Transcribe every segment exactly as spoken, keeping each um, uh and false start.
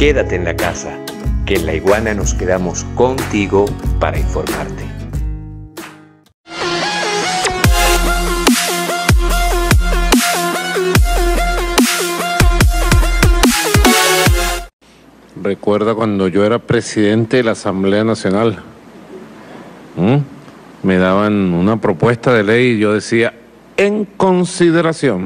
Quédate en la casa, que en La Iguana nos quedamos contigo para informarte. Recuerda cuando yo era presidente de la Asamblea Nacional, ¿Mm? me daban una propuesta de ley y yo decía, en consideración,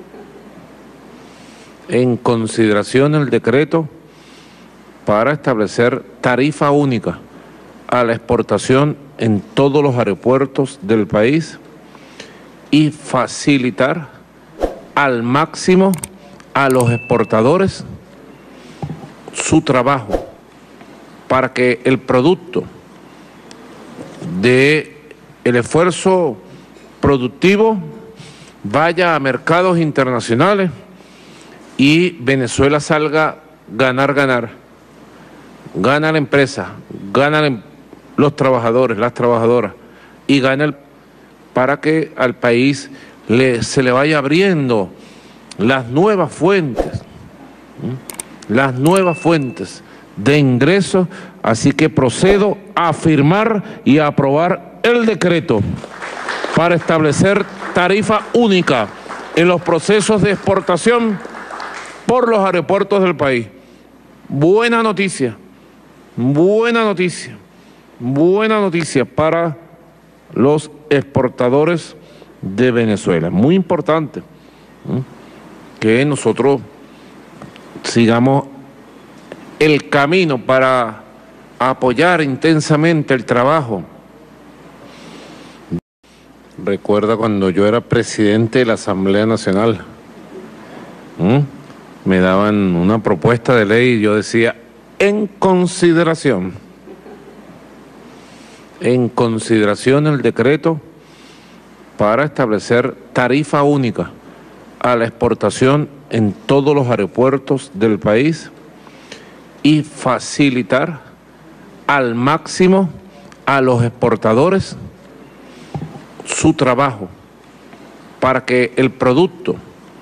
en consideración el decreto para establecer tarifa única a la exportación en todos los aeropuertos del país y facilitar al máximo a los exportadores su trabajo para que el producto de el esfuerzo productivo vaya a mercados internacionales y Venezuela salga ganar, ganar. Gana la empresa, ganan los trabajadores, las trabajadoras y gana el, para que al país le, se le vaya abriendo las nuevas fuentes, ¿sí? las nuevas fuentes de ingresos. Así que procedo a firmar y a aprobar el decreto para establecer tarifa única en los procesos de exportación por los aeropuertos del país. Buena noticia, buena noticia, buena noticia para los exportadores de Venezuela. Muy importante, ¿sí? que nosotros sigamos el camino para apoyar intensamente el trabajo. Recuerda cuando yo era presidente de la Asamblea Nacional, ¿Mm? me daban una propuesta de ley y yo decía, en consideración, en consideración el decreto para establecer tarifa única a la exportación en todos los aeropuertos del país y facilitar al máximo a los exportadores su trabajo para que el producto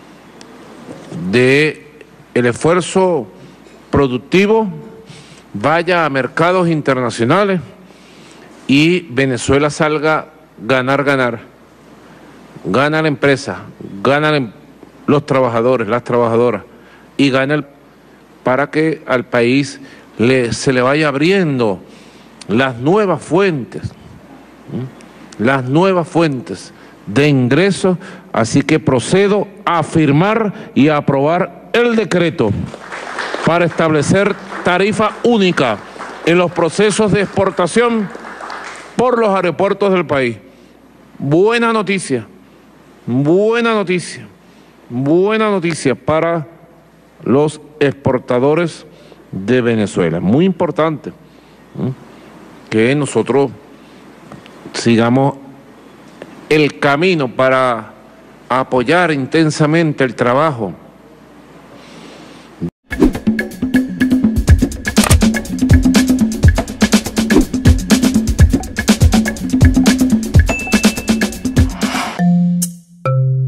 de el esfuerzo productivo vaya a mercados internacionales y Venezuela salga ganar, ganar. Gana la empresa, ganan los trabajadores, las trabajadoras y gana el, para que al país le, se le vaya abriendo las nuevas fuentes, ¿sí? las nuevas fuentes de ingresos. Así que procedo a firmar y a aprobar el decreto para establecer tarifa única en los procesos de exportación por los aeropuertos del país. Buena noticia, buena noticia, buena noticia para los exportadores de Venezuela. Muy importante, ¿sí? que nosotros sigamos el camino para apoyar intensamente el trabajo.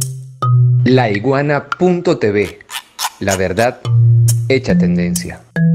La Iguana punto T V, la verdad hecha tendencia.